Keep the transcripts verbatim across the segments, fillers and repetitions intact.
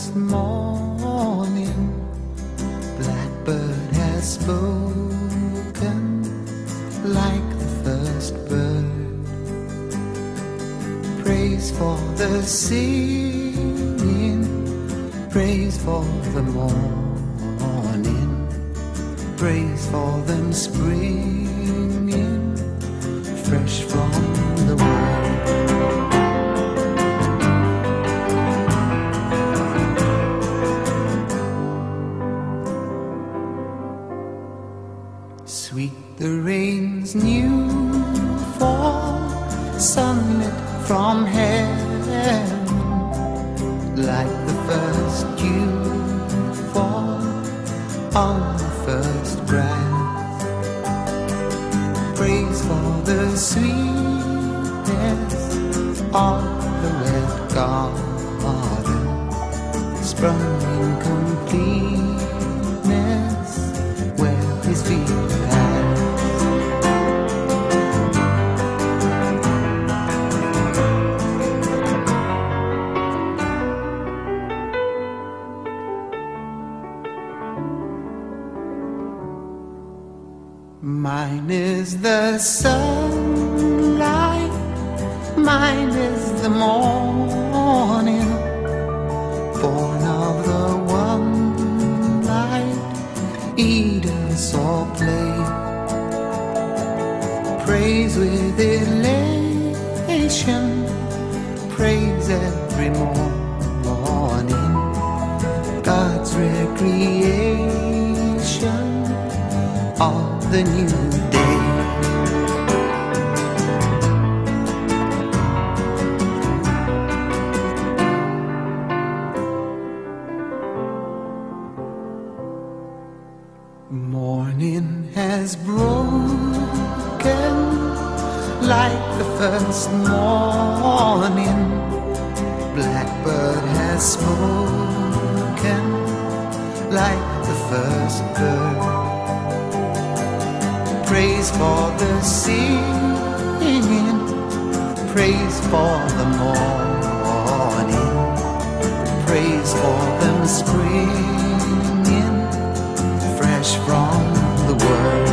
first morning, blackbird has spoken like the first bird. Praise for the singing, praise for the morning, praise for them springing fresh from the world. Sweet the rain's new fall, sunlit from heaven, like the first dew fall on the first grass. Praise for the sweetness of the red garden, sprung in completeness where his feet Mine is the sunlight, mine is the morning, born of the one light, eat us or play. Praise with elation, praise every morning, God's recreation of the new day. Morning has broken like the first morning, blackbird has spoken like the first bird. Praise for the singing, praise for the morning, praise for them springing fresh from the world.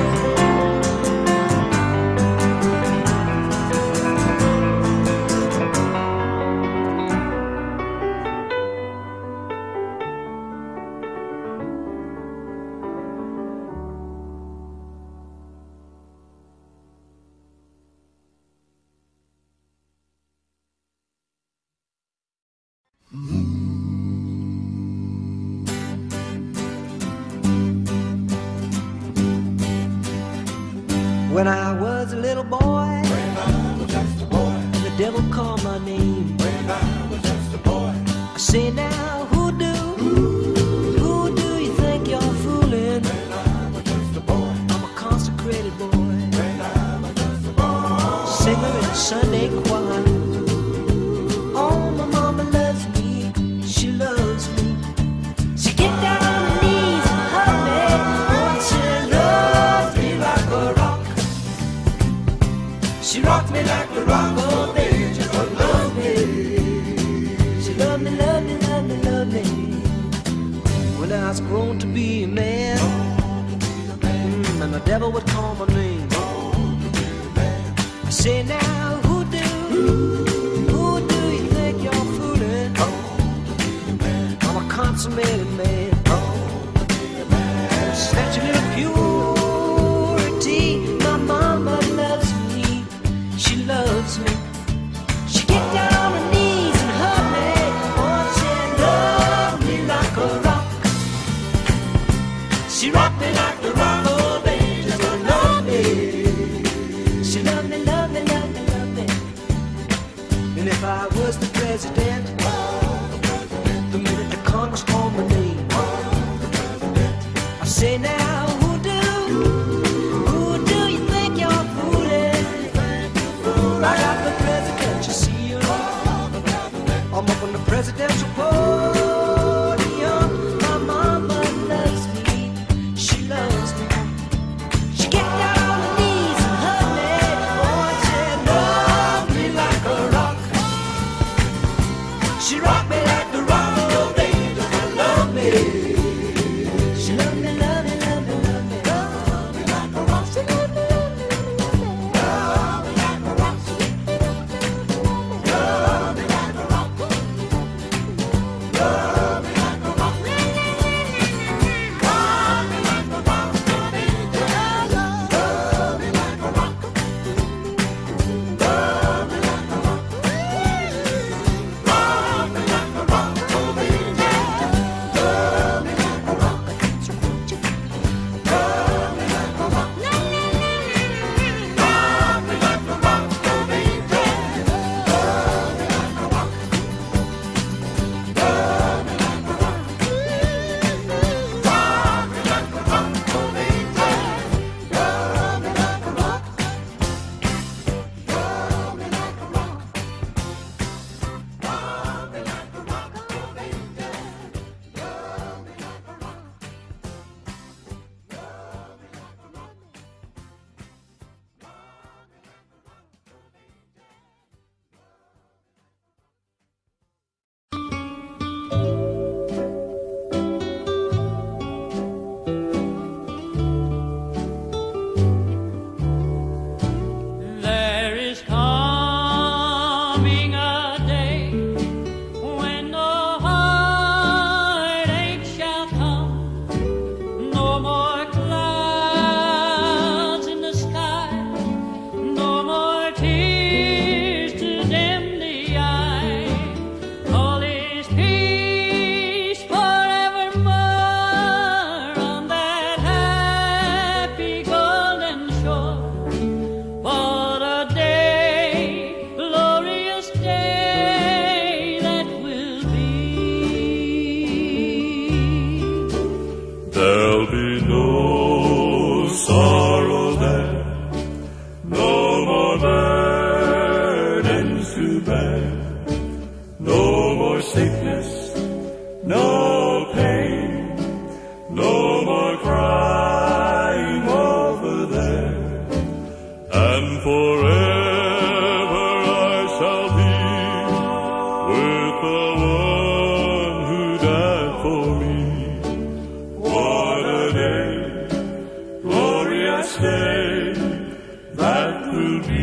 When I was a little boy, when I was just a boy, and the devil called my name. When I was just a boy, I say now, who do, who, who do you think you're fooling? When I was just a boy, I'm a consecrated boy. When I was just a boy, singer in a Sunday choir. Oh, my mama loves me, she loves me. She get down on her knees and hug me. Oh, she loves me like a rock. She rocked me like a rock, oh baby, just to love me. She loved me, loved me, loved me, loved me. When I was grown to be a man, mm, and the devil would call my name. I say now, who do, who do you think you're fooling? I'm a consummated man. Such a little purity, my mama loves me. She loves me. She get down on her knees and hug me. Oh, she loved me like a rock. She rocked me like a rock, oh baby, just to love me. She loved me, loved me, loved me, loved me. And if I was the president, the minute the Congress called my name, I say now, who do, who do you think you're fooling? I got the president, you see, you know. I'm up on the presidential podium. My mama loves me, she loves me. She get down on her knees and hug me. Oh, she loves me like a rock. She rocked me like the rock, oh baby. there. No more sickness, no pain, no more crying over there. And forever I shall be with the one who died for me. What a day, glorious day that will be.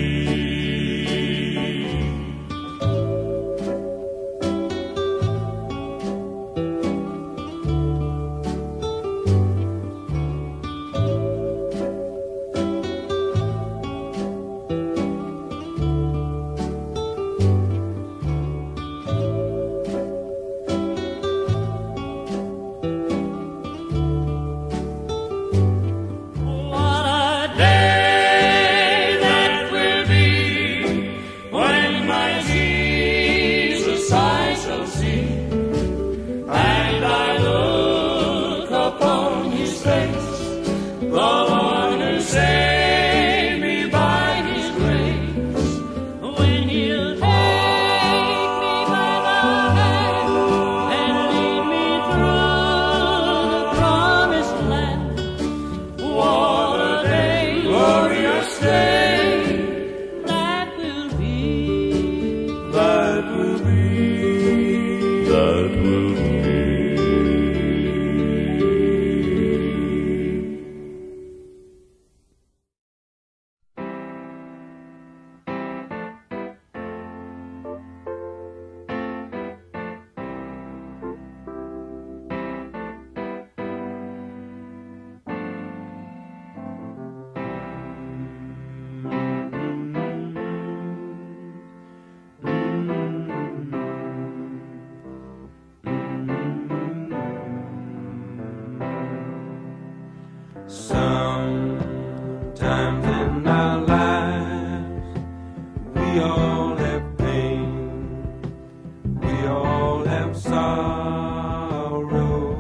Sometimes in our lives we all have pain, we all have sorrow,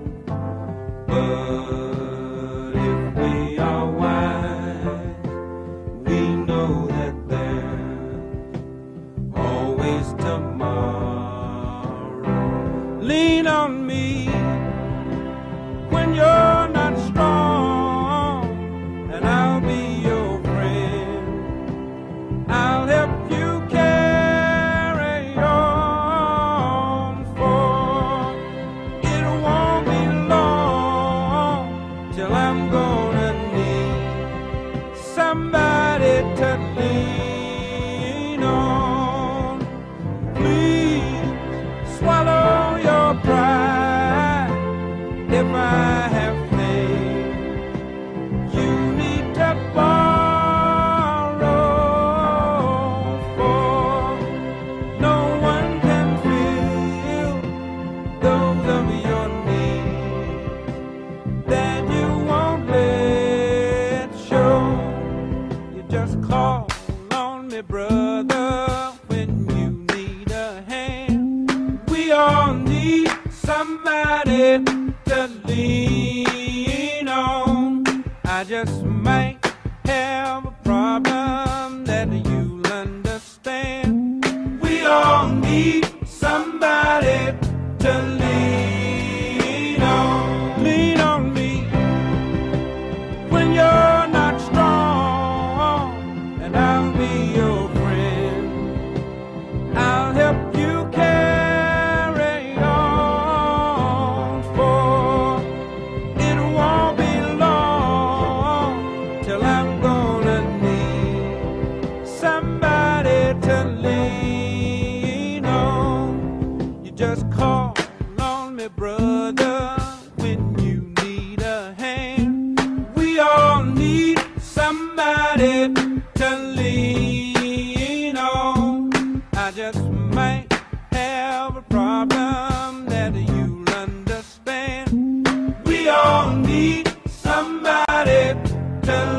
but if we are wise, we know that there's always tomorrow. Lean on me when you're not strong, and I'll be your friend. I'll help you carry on, for it won't be long till I'm gonna need somebody to lean on. Please swallow your pride. If I have faith, you need to borrow, for no one can feel those of your needs that you won't let show. You just call on me, brother, when you need a hand. We all need somebody to lean on. I just might have a problem that you'll understand. We all need somebody to lean on. Lean on me when you're not strong, and I'll be your friend. I'll help you carry on, for it won't be long till I'm gonna need somebody to lean on. You just call on me, brother, when you need a hand. We all need somebody to lean on. I just might have a problem that you'll understand. We all need somebody to